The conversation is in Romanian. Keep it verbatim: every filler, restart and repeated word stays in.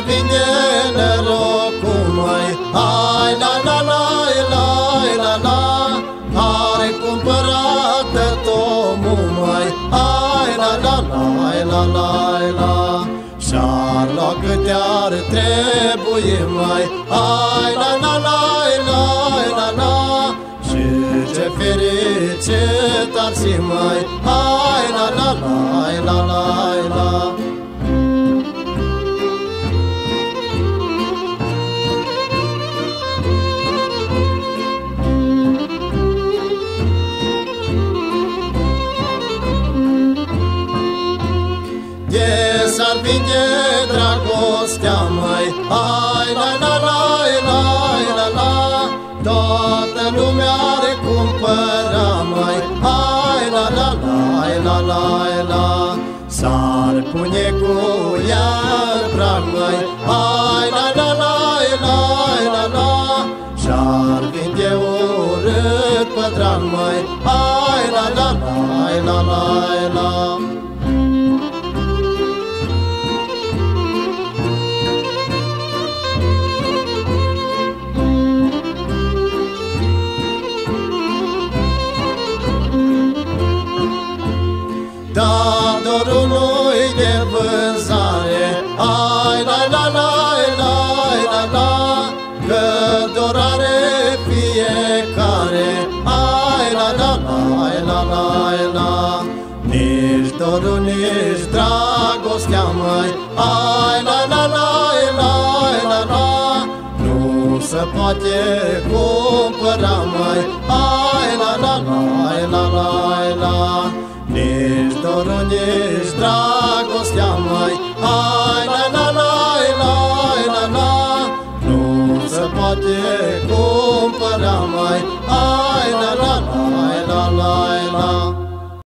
vine norocul, măi. Hai la la la la la la, are cumpărată tomul, măi. Hai la la la la la la, și-ar lua câte ar trebui, măi. Hai la la la la la la, și ce fericit ar fi, măi. Hai la la la la la la. S-ar vinde dragostea, măi. Hai la la la la la la, toată lumea are cumpăra, măi. Hai la la la la la la, s-ar pune cu ea în prag, măi. Hai la la la la la la, și-ar vinde urât pătran, măi. Hai la la la la la la. Dar dorul nu-i de vânzare. Hai la la la la la la, că dor are fiecare. Hai la la la la la la, nici dorul, nici dragostea, măi. Hai la la la la la la, nu se poate cumpăra, măi.